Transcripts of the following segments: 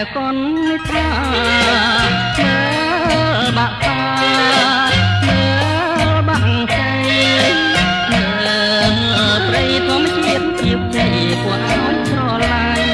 con tha mơ bạc ta mơ bằng cây mơ prey thom chiết chiếc chạy của áo cho lai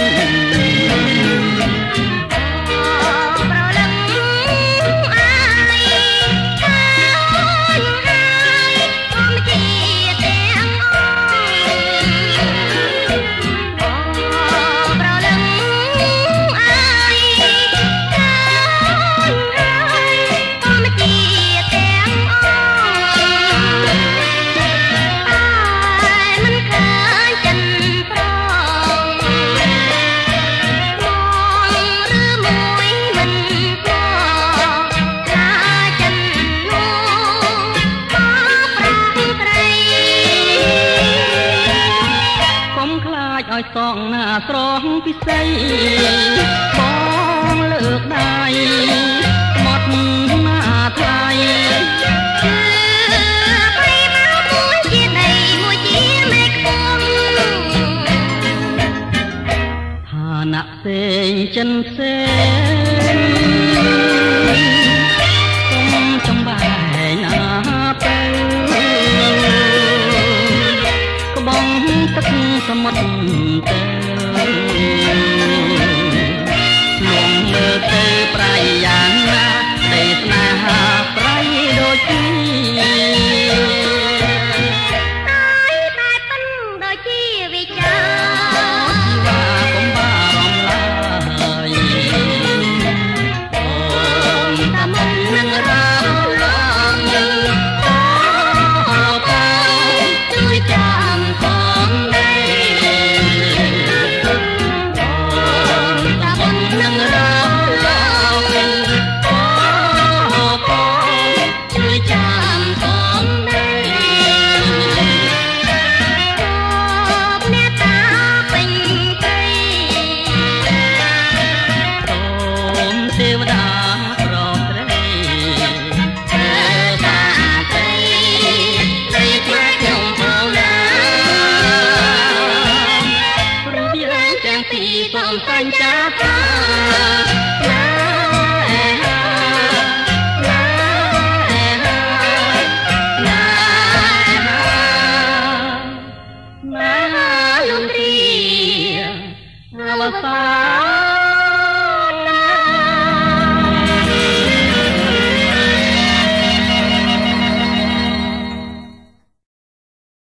ឲ្យសងណាស្រងពិសីបងលើកដៃមកណាថ្លៃបីមកមួយជាដីមួយជាមេឃងឋានៈផ្សេងចិនផ្សេងគុំចំបែងណាទៅក្បងទឹកសមុទ្រទៅលងមើលទៅប្រៃយ៉ាងណាតែស្នេហាប្រៃដូចគ្នាតែប៉ុនដូចជាវិចាជីវ៉ាកុំបារម្ភឡើយអូនតាមិននឹងរាឡើងជួយចាំផងสัญญาตาลุงเรียนวสา